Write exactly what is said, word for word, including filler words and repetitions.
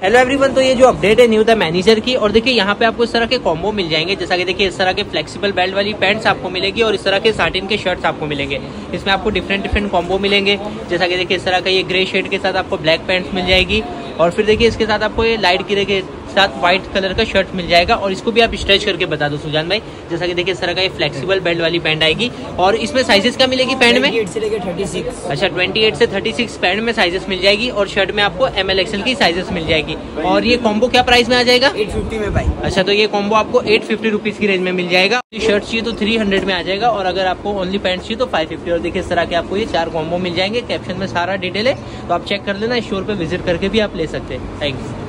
Hello everyone, तो ये जो अपडेट है न्यू द मैनेजर की, और देखिए यहाँ पे आपको इस तरह के कॉम्बो मिल जाएंगे। जैसा कि देखिए इस तरह के फ्लेक्सिबल बेल्ट वाली पैंट्स आपको मिलेगी और इस तरह के साटिन के शर्ट्स आपको मिलेंगे। इसमें आपको डिफरेंट डिफरेंट कॉम्बो मिलेंगे। जैसा कि देखिए इस तरह का ये ग्रे शेड के साथ आपको ब्लैक पैंट्स मिल जाएगी, और फिर देखिए इसके साथ आपको ये लाइट ग्रे के साथ व्हाइट कलर का शर्ट मिल जाएगा। और इसको भी आप स्ट्रेच करके बता दो सुजान भाई। जैसा कि देखिए इस तरह का ये फ्लेक्सिबल बेल्ट वाली पैंट आएगी, और इसमें साइजेस क्या मिलेगी पैंट में? अट्ठाईस से लेकर छत्तीस। अच्छा, अट्ठाईस से छत्तीस पैंट में साइजेस मिल जाएगी, और शर्ट में आपको एम एल एक्सएल की साइजेस मिल जाएगी। और ये कॉम्बो क्या प्राइस में आ जाएगा? आठ सौ पचास में भाई। अच्छा, तो ये कॉम्बो आपको आठ सौ पचास रुपीस की रेंज में मिल जाएगा। शर्ट चाहिए तो तीन सौ में आ जाएगा, और अगर आपको ओनली पैंट चाहिए तो पाँच सौ पचास। और देखिए इस तरह के आपको ये चार कॉम्बो मिल जाएंगे। कैप्शन में सारा डिटेल है, तो आप चेक कर लेना। स्टोर पे विजिट करके भी आप ले सकते हैं। थैंक्स।